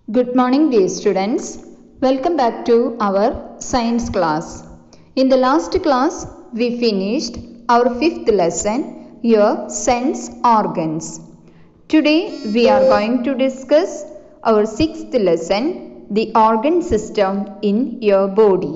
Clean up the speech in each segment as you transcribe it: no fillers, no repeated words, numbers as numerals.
Good morning, dear students. Welcome back to our science class. In the last class, we finished our fifth lesson, your sense organs. Today, we are going to discuss our sixth lesson, the organ system in your body.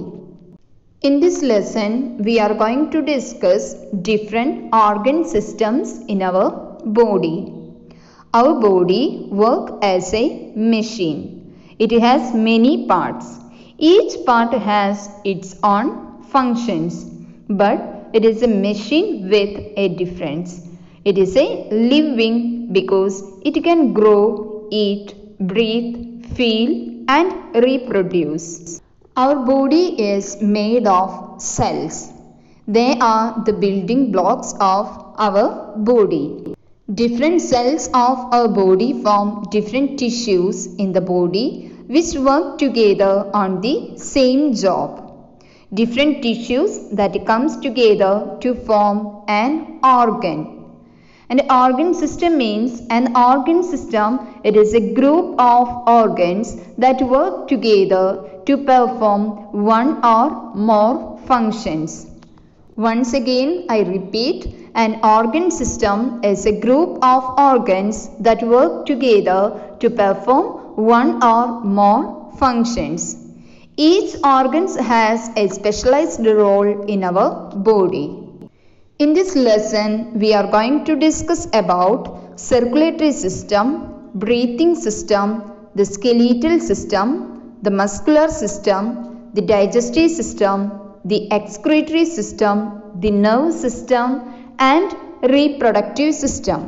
In this lesson, we are going to discuss different organ systems in our body. Our body works as a machine. It has many parts. Each part has its own functions, but it is a machine with a difference. It is a living because it can grow, eat, breathe, feel, and reproduce. Our body is made of cells. They are the building blocks of our body. Different cells of our body form different tissues in the body which work together on the same job. Different tissues that comes together to form an organ. An organ system means an organ system. It is a group of organs that work together to perform one or more functions. Once again, I repeat, an organ system is a group of organs that work together to perform one or more functions. Each organ has a specialized role in our body. In this lesson, we are going to discuss about circulatory system, breathing system, the skeletal system, the muscular system, the digestive system, the excretory system, the nerve system, and reproductive system.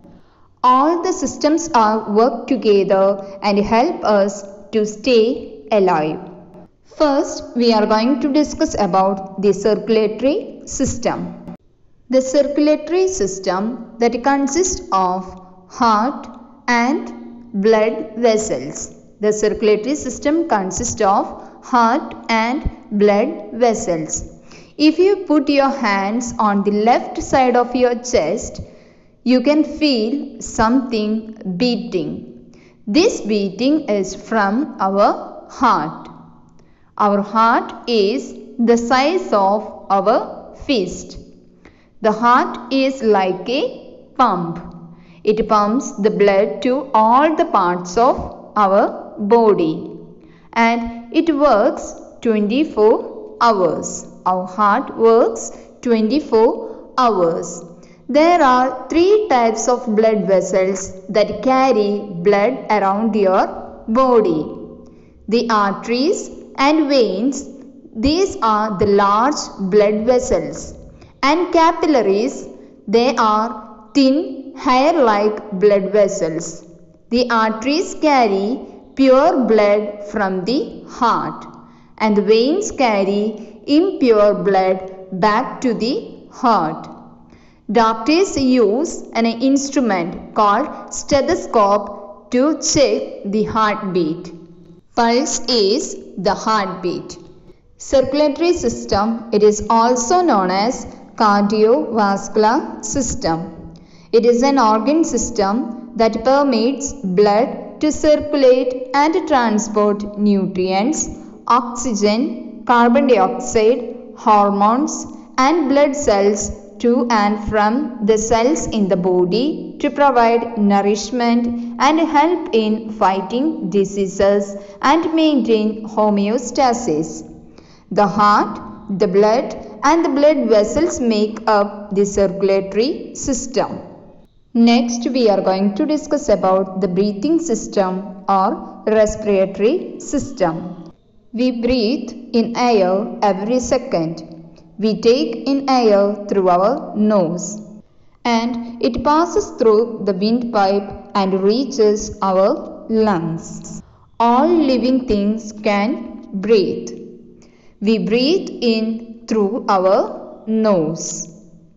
All the systems are work together and help us to stay alive. First, we are going to discuss about the circulatory system. The circulatory system that consists of heart and blood vessels. The circulatory system consists of heart and blood vessels. If you put your hands on the left side of your chest, you can feel something beating. This beating is from our heart. Our heart is the size of our fist. The heart is like a pump. It pumps the blood to all the parts of our body, and it works 24 hours. Our heart works 24 hours. There are 3 types of blood vessels that carry blood around your body. The arteries and veins, these are the large blood vessels. And capillaries, they are thin hair-like blood vessels. The arteries carry pure blood from the heart, and the veins carry impure blood back to the heart. Doctors use an instrument called stethoscope to check the heartbeat. Pulse is the heartbeat. Circulatory system, it is also known as cardiovascular system. It is an organ system that permits blood to circulate and transport nutrients, oxygen, carbon dioxide, hormones, and blood cells to and from the cells in the body to provide nourishment and help in fighting diseases and maintain homeostasis. The heart, the blood, and the blood vessels make up the circulatory system. Next, we are going to discuss about the breathing system or respiratory system. We breathe in air every second. We take in air through our nose, and it passes through the windpipe and reaches our lungs. All living things can breathe. We breathe in through our nose.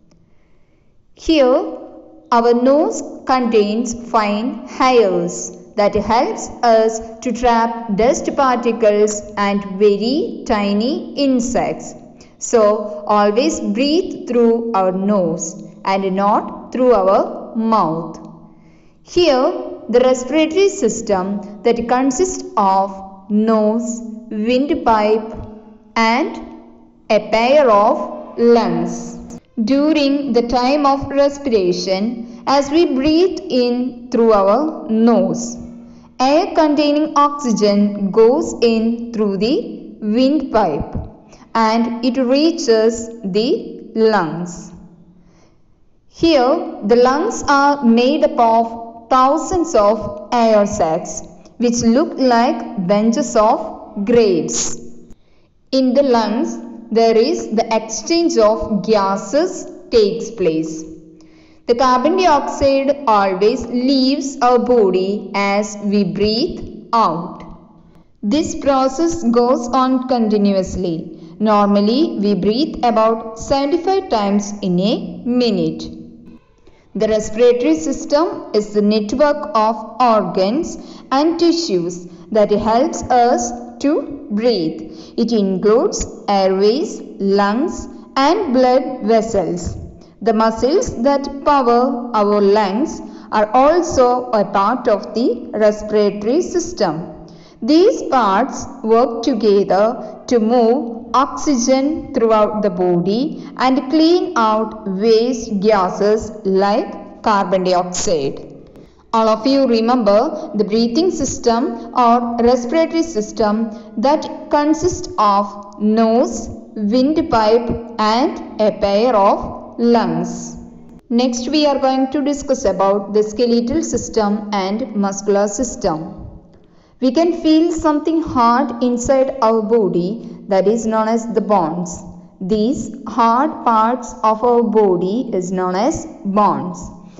Here, our nose contains fine hairs that helps us to trap dust particles and very tiny insects. So, always breathe through our nose and not through our mouth. Here, the respiratory system that consists of nose, windpipe and a pair of lungs. During the time of respiration, as we breathe in through our nose, air containing oxygen goes in through the windpipe and it reaches the lungs. Here, the lungs are made up of thousands of air sacs which look like bunches of grapes. In the lungs, there is the exchange of gases takes place. The carbon dioxide always leaves our body as we breathe out. This process goes on continuously. Normally, we breathe about 75 times in a minute. The respiratory system is the network of organs and tissues that helps us to breathe. It includes airways, lungs, and blood vessels. The muscles that power our lungs are also a part of the respiratory system. These parts work together to move oxygen throughout the body and clean out waste gases like carbon dioxide. All of you remember the breathing system or respiratory system that consists of nose, windpipe and a pair of lungs. Next we are going to discuss about the skeletal system and muscular system. We can feel something hard inside our body that is known as the bones. These hard parts of our body is known as bones.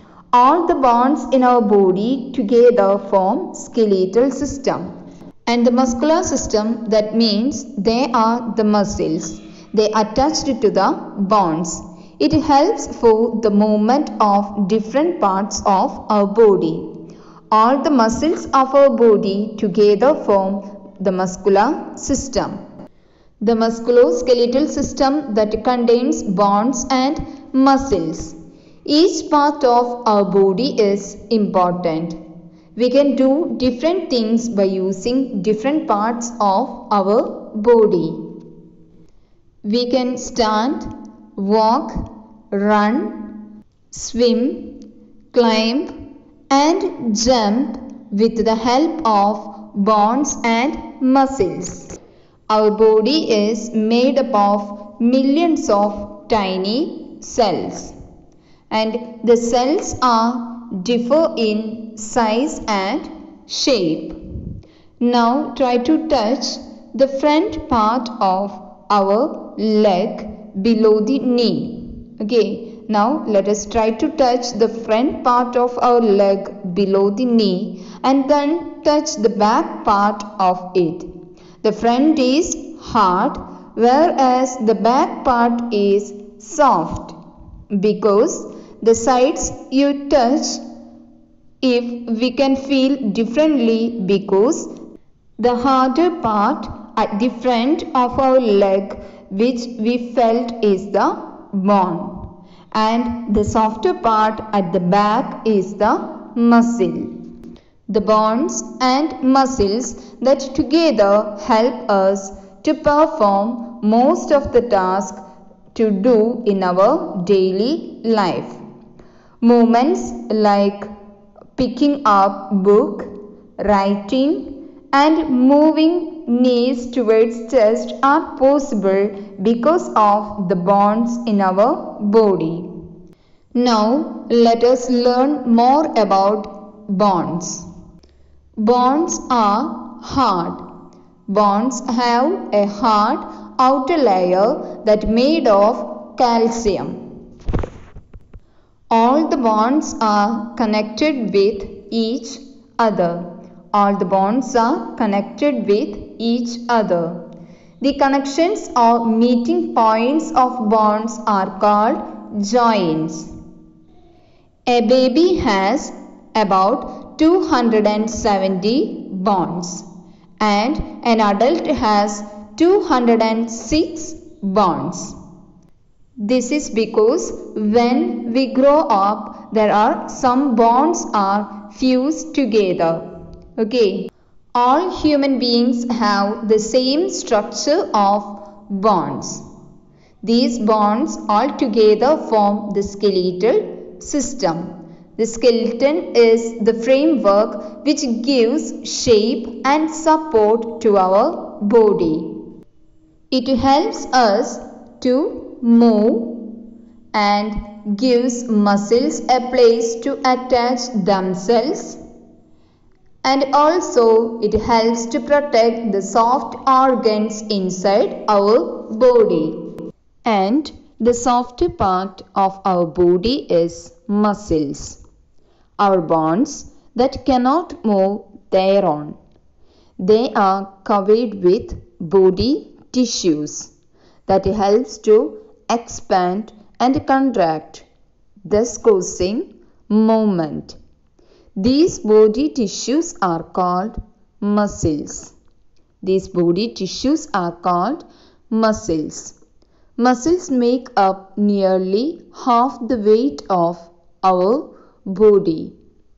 All the bones in our body together form skeletal system. And the muscular system, that means they are the muscles. They are attached to the bones. It helps for the movement of different parts of our body. All the muscles of our body together form the muscular system. The musculoskeletal system that contains bones and muscles. Each part of our body is important. We can do different things by using different parts of our body. We can stand, walk, run, swim, climb and jump with the help of bones and muscles. Our body is made up of millions of tiny cells. And the cells differ in size and shape. Now try to touch the front part of our leg below the knee. Okay, now let us try to touch the front part of our leg below the knee and then touch the back part of it. The front is hard whereas the back part is soft because the sides you touch, if we can feel differently because the harder part at the front of our leg which we felt is the bone and the softer part at the back is the muscle. The bones and muscles that together help us to perform most of the tasks to do in our daily life. Movements like picking up book, writing and moving knees towards chest are possible because of the bones in our body. Now let us learn more about bones. Bones are hard. Bones have a hard outer layer that made of calcium. All the bonds are connected with each other. All the bonds are connected with each other. The connections or meeting points of bonds are called joints. A baby has about 270 bonds and an adult has 206 bonds. This is because when we grow up, there are some bonds are fused together. Okay. All human beings have the same structure of bonds. These bonds all together form the skeletal system. The skeleton is the framework which gives shape and support to our body. It helps us to move and gives muscles a place to attach themselves, and also it helps to protect the soft organs inside our body. And the soft part of our body is muscles, our bonds that cannot move thereon. They are covered with body tissues that helps to expand and contract, thus causing movement. These body tissues are called muscles. These body tissues are called muscles. Muscles make up nearly half the weight of our body.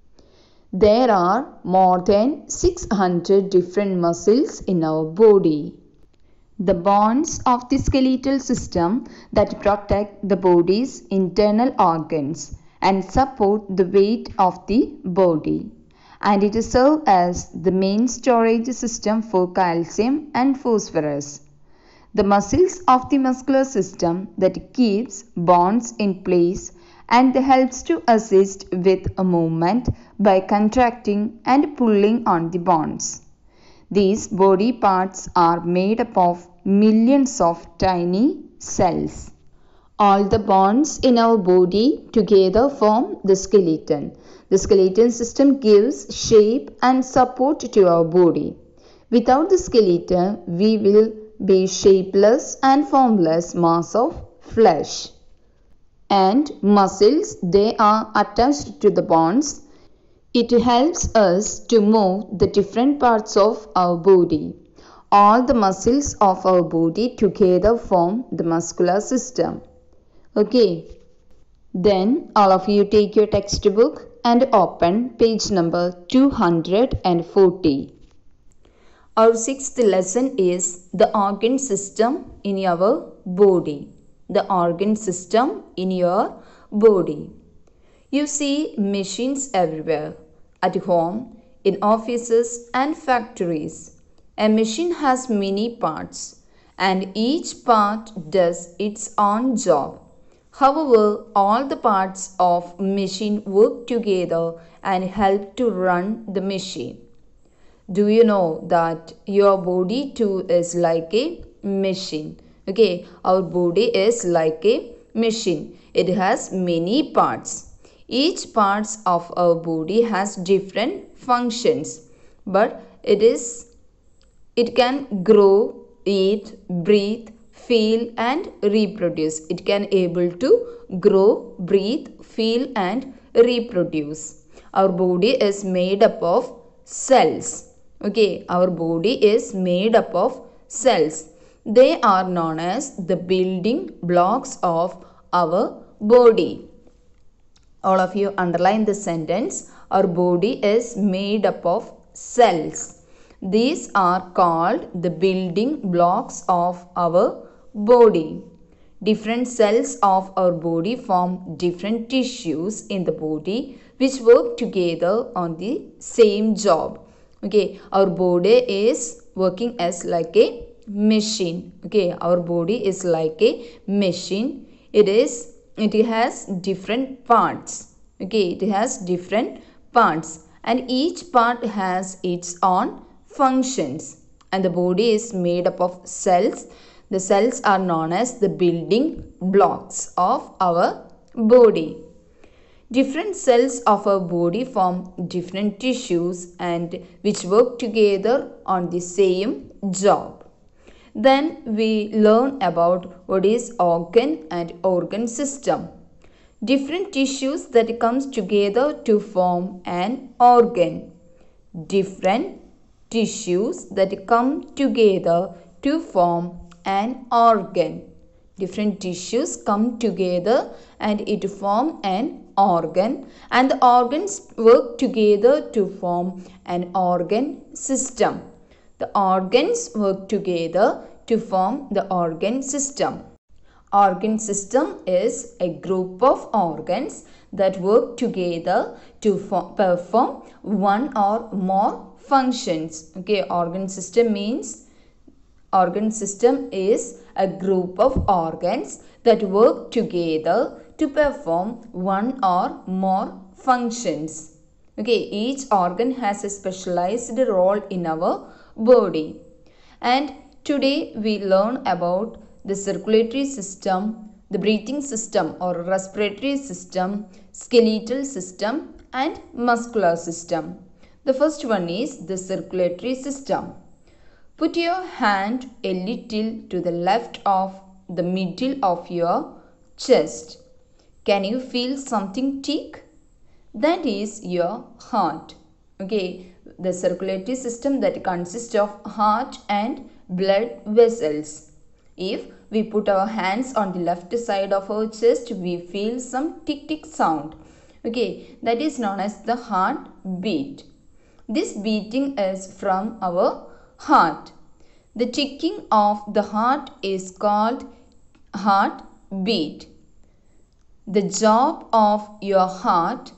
There are more than 600 different muscles in our body. The bonds of the skeletal system that protect the body's internal organs and support the weight of the body, and it serves as the main storage system for calcium and phosphorus. The muscles of the muscular system that keeps bonds in place and helps to assist with a movement by contracting and pulling on the bonds. These body parts are made up of millions of tiny cells. All the bonds in our body together form the skeleton. The skeleton system gives shape and support to our body. Without the skeleton, we will be shapeless and formless mass of flesh. And muscles, they are attached to the bonds. It helps us to move the different parts of our body. All the muscles of our body together form the muscular system. Okay. Then all of you take your textbook and open page number 240. Our sixth lesson is the organ system in your body. The organ system in your body. You see machines everywhere, at home, in offices and factories. A machine has many parts, and each part does its own job. However, all the parts of machine work together and help to run the machine. Do you know that your body too is like a machine? Okay, our body is like a machine. It has many parts. Each part of our body has different functions, but it can grow, eat, breathe, feel and reproduce. It can able to grow, breathe, feel and reproduce. Our body is made up of cells. Okay, our body is made up of cells. They are known as the building blocks of our body. All of you underline the sentence. Our body is made up of cells. These are called the building blocks of our body. Different cells of our body form different tissues in the body which work together on the same job. Okay, our body is working as like a machine. Okay, our body is like a machine. It has different parts. Okay, it has different parts and each part has its own functions, and the body is made up of cells. The cells are known as the building blocks of our body. Different cells of our body form different tissues and which work together on the same job. Then we learn about what is organ and organ system. Different tissues that comes together to form an organ. Different tissues that come together to form an organ. different tissues come together and it form an organ, and the organs work together to form an organ system. The organs work together to form the organ system. Organ system is a group of organs that work together to perform one or more functions. Okay, organ system means organ system is a group of organs that work together to perform one or more functions. Okay, each organ has a specialized role in our body. And today we learn about the circulatory system, the breathing system or respiratory system, skeletal system and muscular system. The first one is the circulatory system. Put your hand a little to the left of the middle of your chest. Can you feel something tick? That is your heart. Okay, the circulatory system that consists of heart and blood vessels. If we put our hands on the left side of our chest, we feel some tick tick sound. Okay, that is known as the heart beat. This beating is from our heart. The ticking of the heart is called heart beat. The job of your heart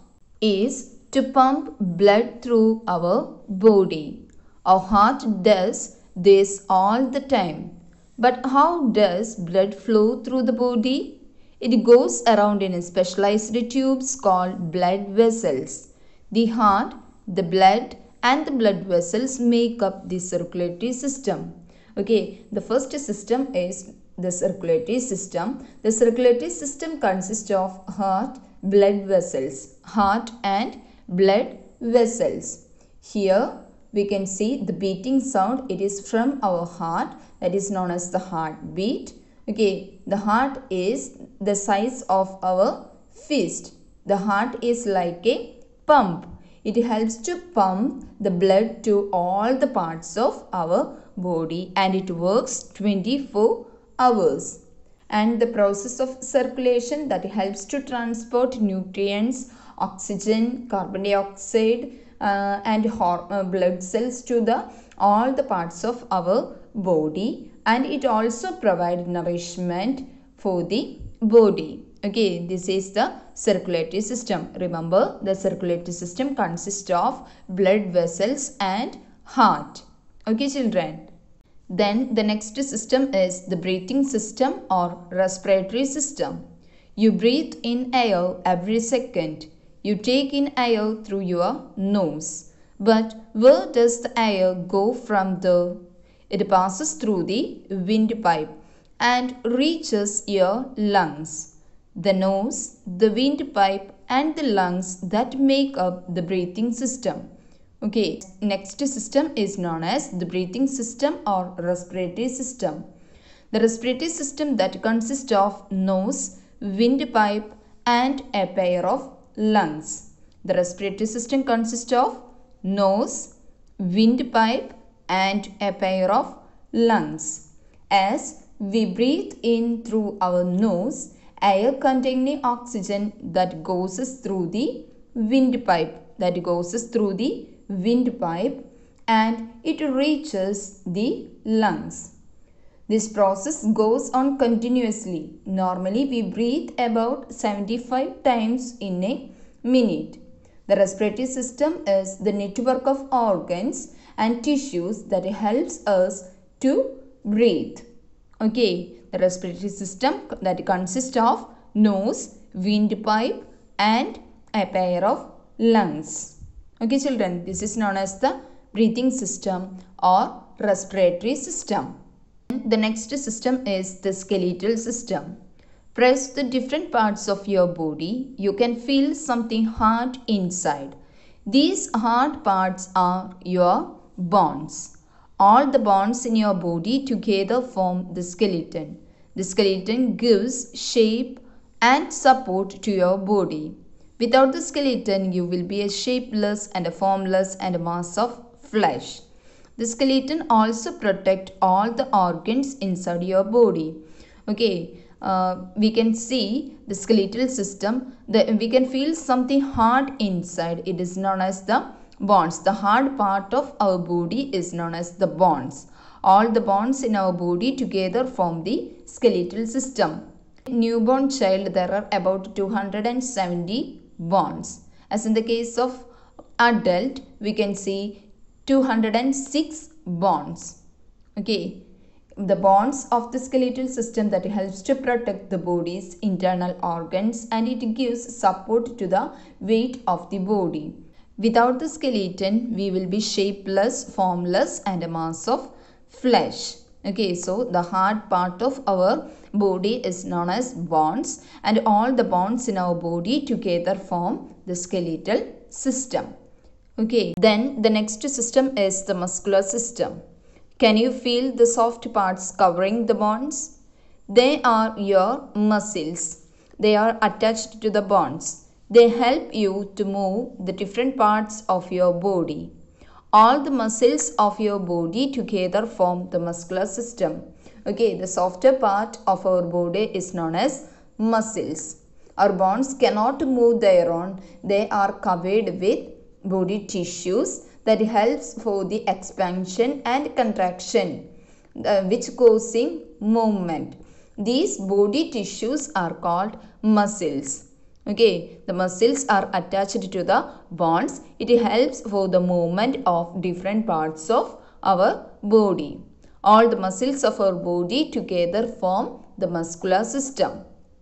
is to pump blood through our body. Our heart does this all the time. But how does blood flow through the body? It goes around in specialized tubes called blood vessels. The heart, the blood and the blood vessels make up the circulatory system. Okay, the first system is the circulatory system. The circulatory system consists of heart, blood vessels, heart and blood vessels. Here we can see the beating sound. It is from our heart, that is known as the heartbeat. Okay, the heart is the size of our fist. The heart is like a pump. It helps to pump the blood to all the parts of our body and it works 24 hours. And the process of circulation that helps to transport nutrients, oxygen, carbon dioxide and blood cells to all the parts of our body, and it also provides nourishment for the body. Okay, this is the circulatory system. Remember, the circulatory system consists of blood vessels and heart. Okay, children. Then the next system is the breathing system or respiratory system. You breathe in air every second. You take in air through your nose. But where does the air go from there? It passes through the windpipe and reaches your lungs. The nose, the windpipe and the lungs that make up the breathing system. Okay, next system is known as the breathing system or respiratory system. The respiratory system that consists of nose, windpipe and a pair of lungs. The respiratory system consists of nose, windpipe and a pair of lungs. As we breathe in through our nose, air containing oxygen that goes through the windpipe, and it reaches the lungs. This process goes on continuously. Normally we breathe about 75 times in a minute. The respiratory system is the network of organs and tissues that helps us to breathe. Okay, the respiratory system that consists of nose, windpipe and a pair of lungs. Okay children, this is known as the breathing system or respiratory system. The next system is the skeletal system. Press the different parts of your body. You can feel something hard inside. These hard parts are your bones. All the bones in your body together form the skeleton. The skeleton gives shape and support to your body. Without the skeleton, you will be a shapeless and a formless and a mass of flesh. The skeleton also protects all the organs inside your body. Okay, we can see the skeletal system, we can feel something hard inside. It is known as the bones. The hard part of our body is known as the bones. All the bones in our body together form the skeletal system. Newborn child, there are about 270 bones. As in the case of adult, we can see 206 bones. Okay, the bones of the skeletal system that helps to protect the body's internal organs, and it gives support to the weight of the body. Without the skeleton, we will be shapeless, formless, and a mass of flesh. Okay, so the hard part of our body is known as bones, and all the bones in our body together form the skeletal system. Okay, then the next system is the muscular system. Can you feel the soft parts covering the bones? They are your muscles. They are attached to the bones. They help you to move the different parts of your body. All the muscles of your body together form the muscular system. Okay, the softer part of our body is known as muscles. Our bones cannot move their own. They are covered with body tissues that helps for the expansion and contraction, which causing movement. These body tissues are called muscles. Okay, the muscles are attached to the bones. It helps for the movement of different parts of our body. All the muscles of our body together form the muscular system.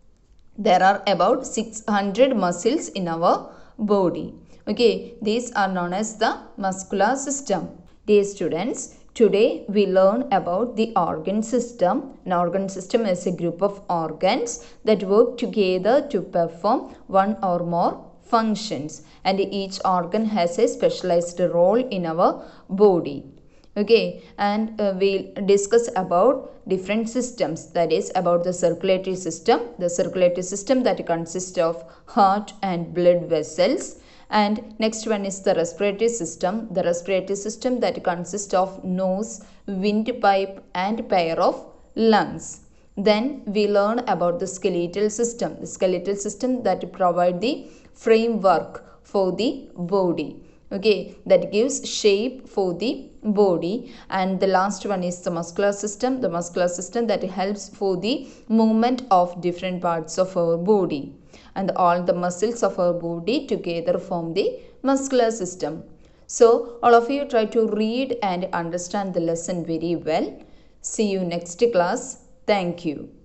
There are about 600 muscles in our body. Okay, these are known as the muscular system. Dear students, today we learn about the organ system. An organ system is a group of organs that work together to perform one or more functions, and each organ has a specialized role in our body. Okay, and we'll discuss about different systems, that is about the circulatory system. The circulatory system that consists of heart and blood vessels. And next one is the respiratory system. The respiratory system that consists of nose, windpipe, and pair of lungs. Then we learn about the skeletal system. The skeletal system that provide the framework for the body. Okay, that gives shape for the body. And the last one is the muscular system. The muscular system that helps for the movement of different parts of our body. And all the muscles of our body together form the muscular system. So all of you try to read and understand the lesson very well. See you next class. Thank you.